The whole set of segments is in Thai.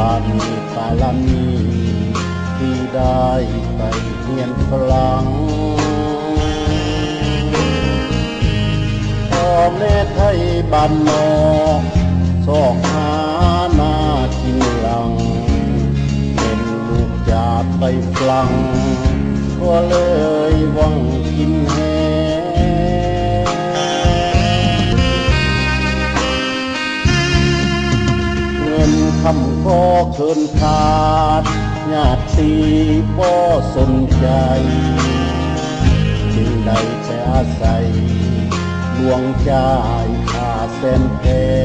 านปาลามีที่ได้ไปเรียนฝรั่งพ่อแม่ไทยบ้านนอกสอกหาหน้ากินหลังเป็นลูกจากไปฝรั่งก็เลยหวังกินแหเงินคำก็เคินขาดญาติบ่สนใจจึงได้แต่อาศัยหลวงจ่ายค่าแสนแพ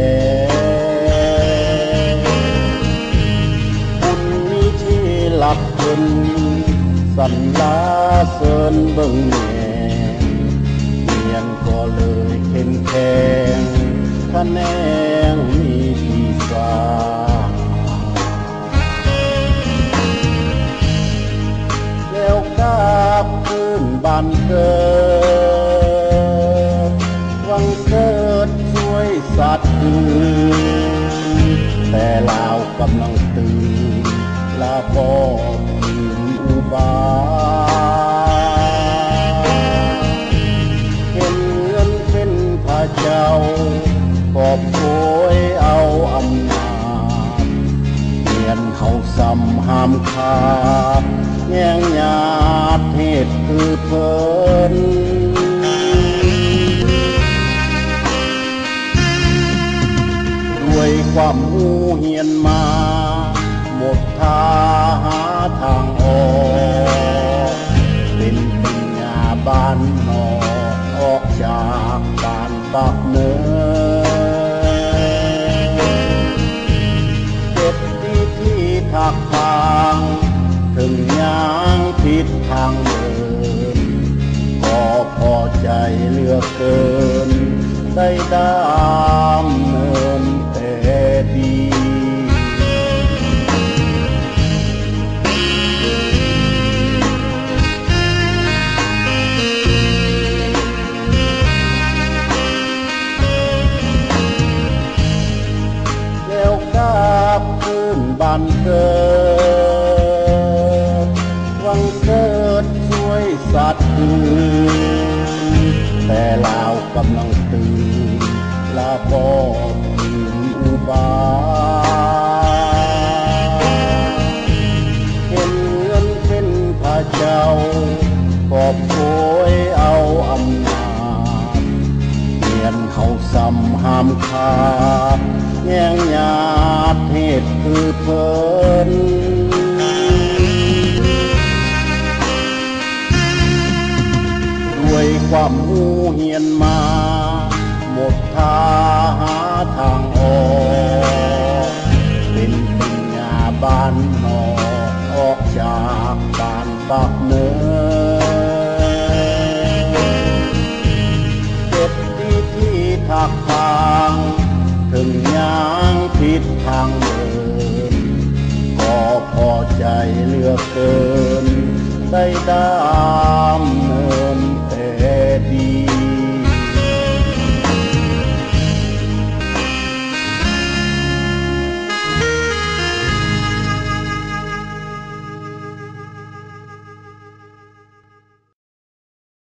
งคุณมีที่หลับเพิ่นสันลาเสินเบิ่งแหงเมียนก็เลยเข้มแข็งคะแนนมีที่สาแล้วกลับคืนบ้านเกิดหวังเกิดช่วยสัตว์อื่นแต่ลาวกำลังตื่นลาบอตื่นอุบาเห็นเงินเป็นพระเจ้ากอบโกยเอาอำนาจเมียนเขาซ้ำห้ามขาดแย่งญาติเหตุคือเพิ่นด้วยความหูเหียนมาหมดทาหาทางออกเป็นปัญญาบ้านนอกออกจากบ้านปักเนินเจ็บที่ทักทางถึงย่างผิดทางเดินก็พอใจเหลือเกินได้ดำเนินแต่ดีแล้วกลับคืนบ้านเกิดหวังเกิดช่วยสัตว์อื่นแต่ลาวกำลังตื่นลาบอตื่นอุบาเห็นเงินเป็นพระเจ้ากอบโกยเอาอำนาจเมียนเขาซ้ำห้ามขาดแย่งญาติเหตุคือเพิ่นด้วยความหูเหียนมาหมดทาหาทางออกเป็นปัญญาบ้านนอกออกจากบ้านปักเนินเจ็บที่ทักทางถึงย่างผิดทางเดินก็พอใจเหลือเกินได้ดำ